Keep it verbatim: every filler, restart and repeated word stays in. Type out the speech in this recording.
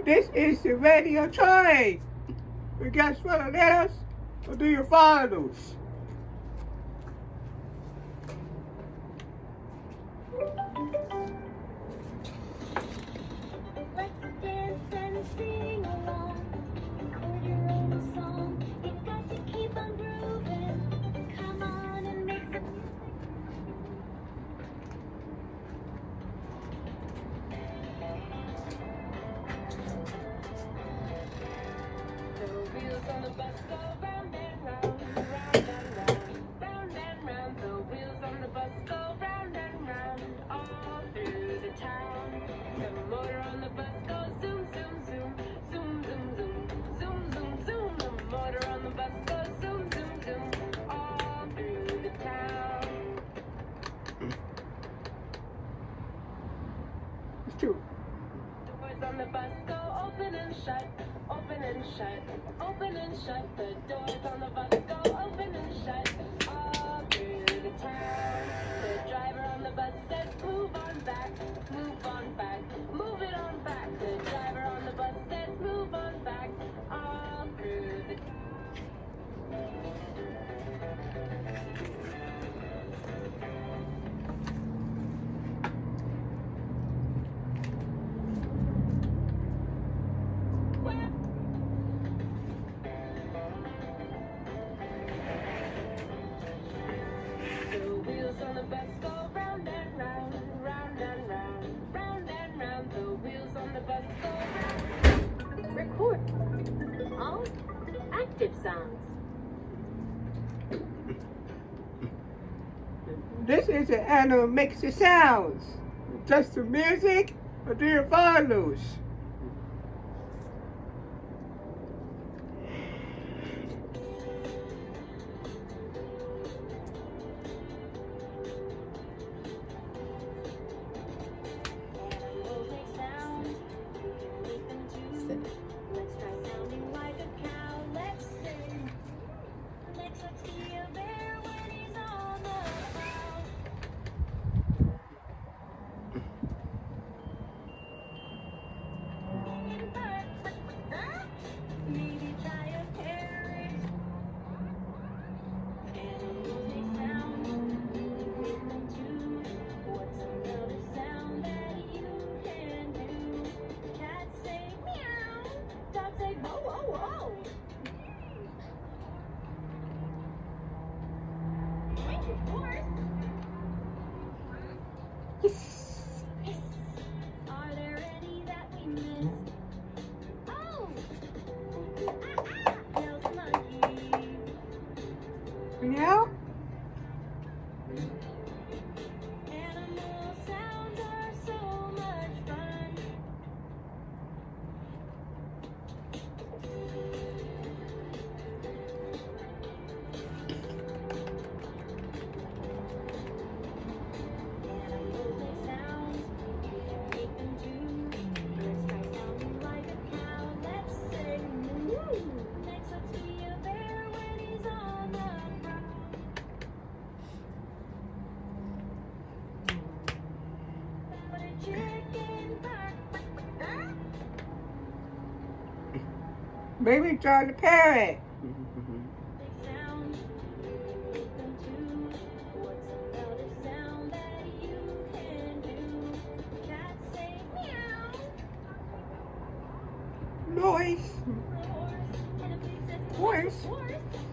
This is the radio train. You guys want to let us or do your finals? Let's dance and sing along. Record your own song. You've got to keep on grooving. Come on and make some music. The wheels on the bus go round and round, round and round, round and round. The wheels on the bus go round and round, all through the town. The motor on the bus goes zoom, zoom, zoom, zoom, zoom, zoom, zoom, zoom, zoom. The motor on the bus goes zoom, zoom, zoom, all through the town. It's true. Doors on the bus go open and shut, open and shut, open and shut. The doors on the bus go open and shut, all through the town. The driver on the bus says, move on back, move on back, move it on back. The driver on the bus says, move on back, all through the The wheels on the bus go round and round, round and round, round and round. The wheels on the bus go round. Record all active sounds. This is an animal makes the sounds. Just the music or do your finals? Animals make sounds. Listen to. Let's try sounding like a cow. Let's sing. Next, let's see a bear when he's on the prowl. Maybe try a parrot. Animals make sounds. Listen to. What's another sound that you can do? Cats say meow. Dogs say whoa, whoa, whoa. Oink, of course. Yes. Hiss. Are there any that we missed? Oh! Ah, ah! Yells a monkey. Meow. Animal sounds are so much fun. Animals make sounds, make them do. Let's try sounding like a cow. Let's sing moo. Next, let's see a bear when he's on the prowl. About a chicken bark. Huh? Maybe try the parrot. Make sounds, make them too. What's about a sound that you can do? Cats say meow. Noise. The horse and a pig says Horse. horse.